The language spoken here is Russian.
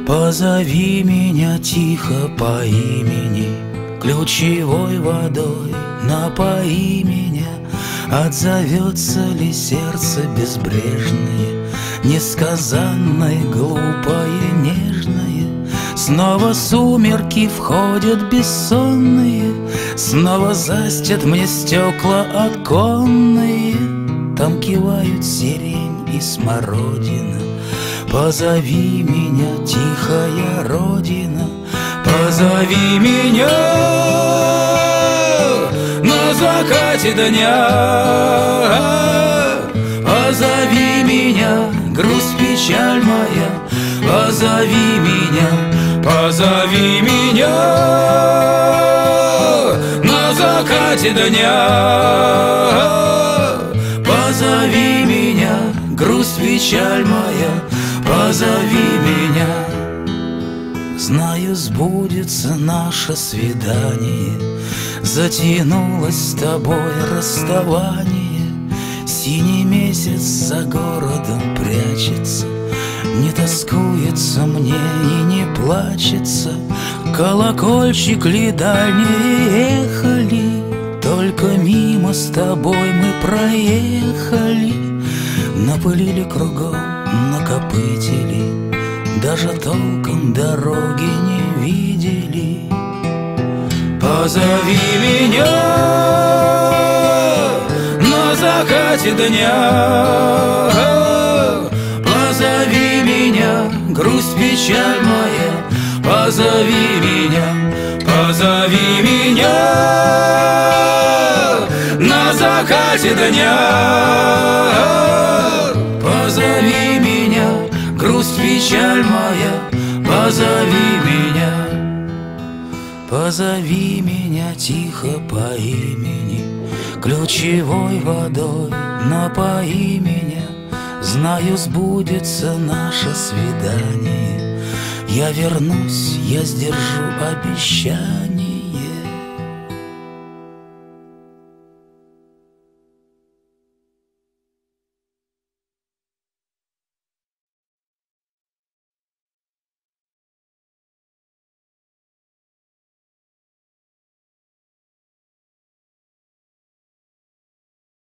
Позови меня тихо по имени, ключевой водой напои меня. Отзовется ли сердце безбрежное, несказанное, глупое, нежное? Снова сумерки входят бессонные, снова застят мне стекла оконные. Там кивают сирень и смородина. Позови меня, тихая родина, позови меня на закате дня. Позови меня, грусть, печаль моя, позови меня, позови меня на закате дня. Позови меня, грусть, печаль моя, позови меня. Знаю, сбудется наше свидание, затянулось с тобой расставание. Синий месяц за городом прячется, не тоскуется мне и не плачется. Колокольчик ли дальние ехали, только мимо с тобой мы проехали. Напылили кругом, накопытили, даже толком дороги не видели. Позови меня на закате дня. Позови меня, грусть, печаль моя, позови меня, позови меня на закате дня. Позови меня, грусть, печаль моя, позови меня. Позови меня тихо по имени, ключевой водой напои меня. Знаю, сбудется наше свидание, я вернусь, я сдержу обещание.